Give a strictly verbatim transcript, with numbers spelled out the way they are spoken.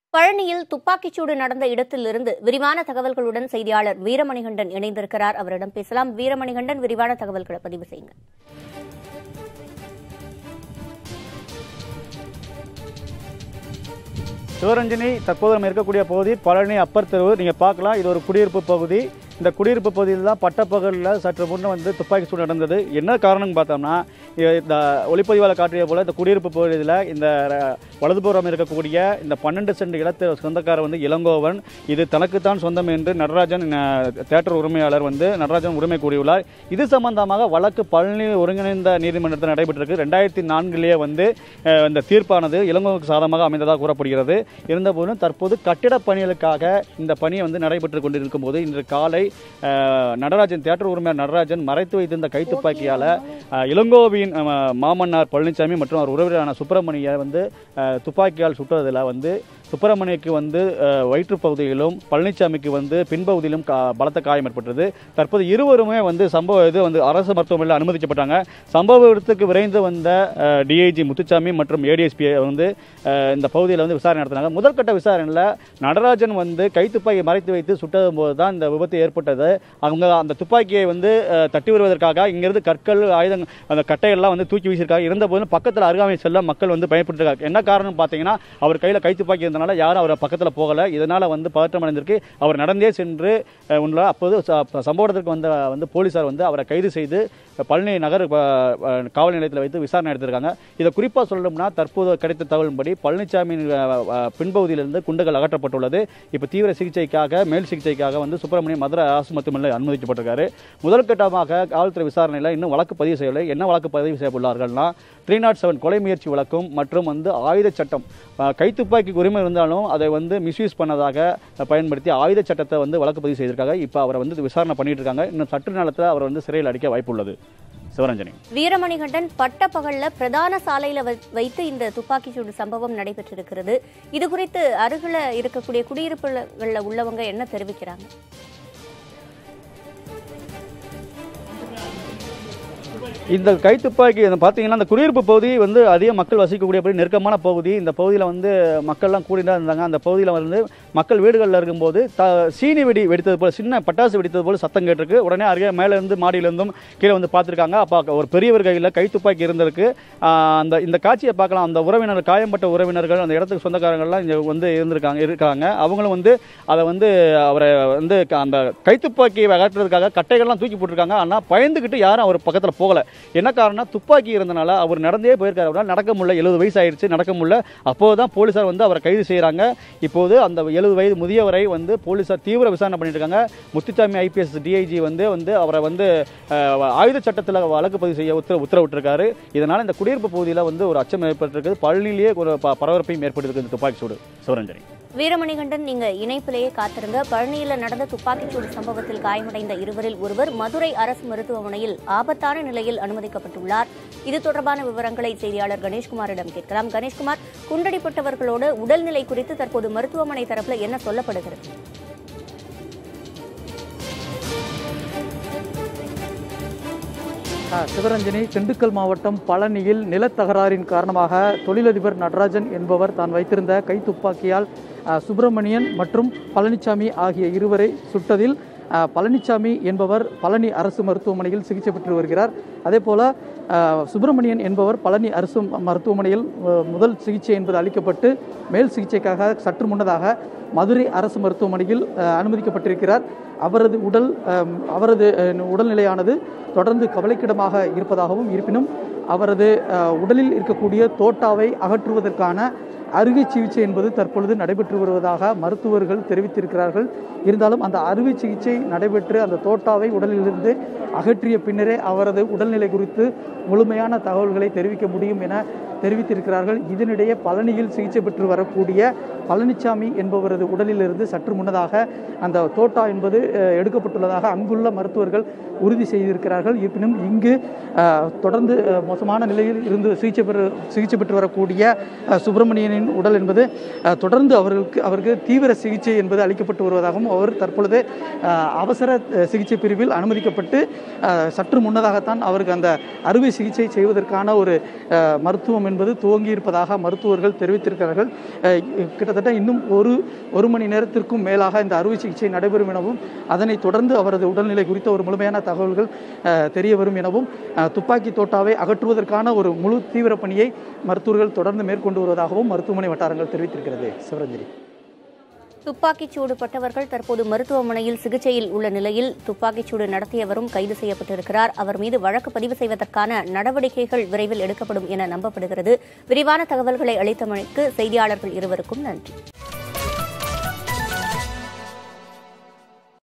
பழனியில் துப்பாக்கிச்சூடு நடந்த இடத்திலிருந்து விரிவான தகவல்களுடன் செய்தியாளர் வீரமணிகண்டன் இணைந்திருக்கிறார். அவரிடம் பேசலாம். வீரமணிகண்டன், விரிவான தகவல்களை பதிவு செய்யுங்க. சிவரஞ்சனி, தற்போது நம்ம இருக்கக்கூடிய பகுதி பழனி அப்பர் தெருவு. நீங்கள் பார்க்கலாம், இது ஒரு குடியிருப்பு பகுதி. இந்த குடியிருப்பு பகுதியில் தான் பட்டப்பகலில் சற்று முன்னே வந்து துப்பாக்கி சூடு நடந்தது. என்ன காரணம்னு பார்த்தோம்னா, இந்த ஒளிப்பதிவாளர் காட்டிய போல இந்த குடியிருப்பு பகுதியில் இந்த வலதுபுறம் இருக்கக்கூடிய இந்த பன்னெண்டு சென்ட் இடத்து சொந்தக்காரர் வந்து இளங்கோவன். இது தனக்குத்தான் சொந்தம் என்று நடராஜன் தியேட்டர் உரிமையாளர் வந்து நடராஜன் உரிமை கூறியுள்ளார். இது சம்பந்தமாக வழக்கு பழனி ஒருங்கிணைந்த நீதிமன்றத்தில் நடைபெற்றிருக்கு. ரெண்டாயிரத்தி நான்கிலேயே வந்து இந்த தீர்ப்பானது இளங்கோவுக்கு சாதகமாக அமைந்ததாக கூறப்படுகிறது. இருந்தபோதும் தற்போது கட்டிடப் பணிகளுக்காக இந்த பணி வந்து நடைபெற்றுக் கொண்டிருக்கும் போது இன்று காலை நடராஜன் தியேட்டர் உரிமையாளர் நடராஜன் மறைத்து வைத்திருந்த கைத்துப்பாக்கியால் இளங்கோவின் மாமன்னார் பழனிசாமி மற்றும் அவர் உறவினரான சுப்பிரமணியை வந்து துப்பாக்கியால் சுட்டுவதில் வந்து சுப்பிரமணியக்கு வந்து வயிற்றுப்பகுதியிலும் பழனிசாமிக்கு வந்து பின்பகுதியிலும் பலத்த காயம் ஏற்பட்டது. தற்போது இருவருமே வந்து சம்பவ இது வந்து அரசு மருத்துவமனையில் அனுமதிக்கப்பட்டாங்க. சம்பவ இடத்துக்கு விரைந்து வந்த டிஐஜி முத்துசாமி மற்றும் ஏடிஎஸ்பி வந்து இந்த பகுதியில் வந்து விசாரணை நடத்தினாங்க. முதற்கட்ட விசாரணையில் நடராஜன் வந்து கைத்துப்பாக்கியை மறைத்து வைத்து சுட்டதும் போது தான் இந்த விபத்து ஏற்பட்டது. அவங்க அந்த துப்பாக்கியை வந்து தட்டி வருவதற்காக இங்கிருந்து கற்கள் ஆயுதங்கள் அந்த கட்டையெல்லாம் வந்து தூக்கி வீசியிருக்காங்க. இருந்தபோதும் பக்கத்தில் அருகாமை செல்ல மக்கள் வந்து பயப்பட்டுருக்காங்க. என்ன காரணம் பார்த்தீங்கன்னா, அவர் கையில் கைத்துப்பாக்கி இருந்த யாரும் அவர் பக்கத்தில் போகல. இதனால வந்து பதற்றம் அடைந்திருக்கு. அவர் நடந்தே சென்று உள்ள அப்போது சம்பவத்திற்கு வந்த வந்து போலீசார் வந்து அவரை கைது செய்து பழனி நகர் காவல் நிலையத்தில் வைத்து விசாரணை எடுத்திருக்காங்க. இதை குறிப்பாக சொல்லணும்னா, தற்போது கிடைத்த தகவலின்படி பழனிசாமியின் பின்பகுதியிலிருந்து குண்டுகள் அகற்றப்பட்டுள்ளது. இப்போ தீவிர சிகிச்சைக்காக மேல் சிகிச்சைக்காக வந்து சுப்பிரமணியம் மதுரை அரசு மருத்துவமனையில் அனுமதிக்கப்பட்டிருக்காரு. முதல் கட்டமாக காவல்துறை விசாரணையில் இன்னும் வழக்கு பதிவு செய்யவில்லை. என்ன வழக்கு பதிவு செய்யப்பட்டுள்ளார்கள்னா, த்ரீ நாட் செவன் கொலை முயற்சி வழக்கும் மற்றும் வந்து ஆயுத சட்டம் கைத்துப்பாக்கிக்கு உரிமை இருந்தாலும் அதை வந்து மிஸ்யூஸ் பண்ணதாக பயன்படுத்தி ஆயுத சட்டத்தை வந்து வழக்கு பதிவு செய்திருக்காங்க. இப்போ அவரை வந்து விசாரணை பண்ணிட்டு இருக்காங்க. இன்னும் சற்று நேரத்தில் அவர் வந்து சிறையில் அடைக்க வாய்ப்பு உள்ளது. சிவரஞ்சனி. வீரமணிகண்டன், பட்டப்பகல்ல பிரதான சாலையில வைத்து இந்த துப்பாக்கிச்சூடு சம்பவம் நடைபெற்றிருக்கிறது. இது குறித்து அருகில இருக்கக்கூடிய குடியிருப்புகளில் உள்ளவங்க என்ன தெரிவிக்கிறாங்க? இந்த கைத்துப்பாக்கி பார்த்தீங்கன்னா, அந்த குடியிருப்பு பகுதி வந்து அதிக மக்கள் வசிக்கக்கூடிய நெருக்கமான பகுதி. இந்த பகுதியில் வந்து மக்கள்லாம் கூடிதான் இருந்தாங்க. அந்த பகுதியில் வந்து மக்கள் வீடுகளில் இருக்கும்போது த சீனி வெடி வெடித்தது போல், சின்ன பட்டாசு வெடித்தது போல் சத்தம் கேட்டிருக்கு. உடனே அருகே மேலேருந்து மாடியிலேருந்தும் கீழே வந்து பார்த்துருக்காங்க. அப்போ ஒரு பெரியவர் கையில் கைத்துப்பாக்கி இருந்திருக்கு. அந்த இந்த காட்சியை பார்க்கலாம். அந்த உறவினர், காயம்பட்ட உறவினர்கள், அந்த இடத்துக்கு சொந்தக்காரங்கள்லாம் இங்கே வந்து இருந்திருக்காங்க இருக்காங்க அவங்களும் வந்து அதை வந்து அவரை வந்து அந்த கைத்துப்பாக்கியை அகற்றுறதுக்காக கட்டைகள்லாம் தூக்கி போட்டிருக்காங்க. ஆனால் பயந்துக்கிட்டு யாரும் அவர் பக்கத்தில் போகலை. என்ன காரணம், துப்பாக்கி இருந்தனால அவர் நடந்தே போயிருக்காரு. நடக்க முடியல, எழுபது வயசு ஆயிடுச்சு, நடக்க முடியல. அப்போதுதான் போலீசார் வந்து அவரை கைது செய்யறாங்க. இப்போது அந்த எழுபது வயது முதியவரை வந்து போலீசார் தீவிர விசாரணை பண்ணிட்டு இருக்காங்க. முத்துசாமி ஐபிஎஸ் டிஐஜி வந்து வந்து அவரை வந்து ஆயுத சட்டத்தில் வழக்கு பதிவு செய்ய உத்தரவு உத்தரவிட்டிருக்காரு. இதனால இந்த குடியிருப்பு பகுதியில் வந்து ஒரு அச்சம் ஏற்பட்டிருக்கு. பழனியிலேயே ஒரு பரபரப்பையும் ஏற்பட்டிருக்கு இந்த துப்பாக்கி சூடு. சிவரஞ்சனி. வீரமணிகண்டன், நீங்க இணைப்பிலேயே காத்திருங்க. பழனியில் நடந்த துப்பாக்கிச்சூடு சம்பவத்தில் காயமடைந்த இருவரில் ஒருவர் மதுரை அரசு மருத்துவமனையில் ஆபத்தான நிலையில் அனுமதிக்கப்பட்டுள்ளார். இது தொடர்பான விவரங்களை செய்தியாளர் கணேஷ்குமாரிடம் கேட்கலாம். கணேஷ்குமார், குண்டடிப்பட்டவர்களோட உடல்நிலை குறித்து தற்போது மருத்துவமனை தரப்பில் என்ன சொல்லப்படுகிறது? சிவரஞ்சனி, திண்டுக்கல் மாவட்டம் பழனியில் நிலத்தகராறின் காரணமாக தொழிலதிபர் நடராஜன் என்பவர் தான் வைத்திருந்த கைத்துப்பாக்கியால் சுப்பிரமணியன் மற்றும் பழனிசாமி ஆகிய இருவரை சுட்டதில் பழனிசாமி என்பவர் பழனி அரசு மருத்துவமனையில் சிகிச்சை பெற்று வருகிறார். அதே போல சுப்பிரமணியன் என்பவர் பழனி அரசு மருத்துவமனையில் முதல் சிகிச்சை என்பது அளிக்கப்பட்டு மேல் சிகிச்சைக்காக சற்று முன்னதாக மதுரை அரசு மருத்துவமனையில் அனுமதிக்கப்பட்டிருக்கிறார். அவரது உடல் அவரது உடல்நிலையானது தொடர்ந்து கவலைக்கிடமாக இருப்பதாகவும், இருப்பினும் அவரது உடலில் இருக்கக்கூடிய தோட்டாவை அகற்றுவதற்கான அறுவை சிகிச்சை என்பது தற்பொழுது நடைபெற்று வருவதாக மருத்துவர்கள் தெரிவித்திருக்கிறார்கள். இருந்தாலும் அந்த அறுவை சிகிச்சை நடைபெற்று அந்த தோட்டாவை உடலிலிருந்து அகற்றிய பின்னரே அவரது உடல்நிலை குறித்து முழுமையான தகவல்களை தெரிவிக்க முடியும் என தெரிவித்திருக்கிறார்கள். இதனிடையே பழனியில் சிகிச்சை பெற்று வரக்கூடிய பழனிசாமி என்பவரது உடலிலிருந்து சற்று முன்னதாக அந்த தோட்டா என்பது எடுக்கப்பட்டுள்ளதாக அங்குள்ள மருத்துவர்கள் உறுதி செய்திருக்கிறார்கள். இருப்பினும் இங்கு தொடர்ந்து மோசமான நிலையில் இருந்து சிகிச்சை பெற்று சிகிச்சை பெற்று வரக்கூடிய சுப்பிரமணியனின் உடல் என்பது தொடர்ந்து அவர்களுக்கு அவருக்கு தீவிர சிகிச்சை என்பது அளிக்கப்பட்டு வருவதாகவும், அவர் தற்பொழுது அவசர சிகிச்சை பிரிவில் அனுமதிக்கப்பட்டு சற்று முன்னதாகத்தான் அவருக்கு அந்த அறுவை சிகிச்சை செய்வதற்கான ஒரு மருத்துவம் என்பது துவங்கி இருப்பதாக மருத்துவர்கள் தெரிவித்திருக்கிறார்கள். கிட்டத்தட்ட கிட்டத்தட்ட இன்னும் ஒரு ஒரு மணி நேரத்திற்கும் மேலாக இந்த அறுவை சிகிச்சை நடைபெறும் எனவும் அதனைத் தொடர்ந்து அவரது உடல்நிலை குறித்த ஒரு முழுமையான தகவல்கள் தெரிய வரும் எனவும் துப்பாக்கி தோட்டாவை அகற்றுவதற்கான ஒரு முழு தீவிர பணியை மருத்துவர்கள் தொடர்ந்து மேற்கொண்டு வருவதாகவும் மருத்துவமனை வட்டாரங்கள் தெரிவித்திருக்கிறது. சிவரஞ்சனி. துப்பாக்கிச்சூடு பட்டவர்கள் தற்போது மருத்துவமனையில் சிகிச்சையில் உள்ள நிலையில் துப்பாக்கிச்சூடு நடத்தியவரும் கைது செய்யப்பட்டிருக்கிறார். அவர் மீது வழக்கு பதிவு செய்வதற்கான நடவடிக்கைகள் விரைவில் எடுக்கப்படும் என நம்பப்படுகிறது. விரிவான தகவல்களை அளித்தமைக்கு செய்தியாளர்கள் இருவருக்கும் நன்றி.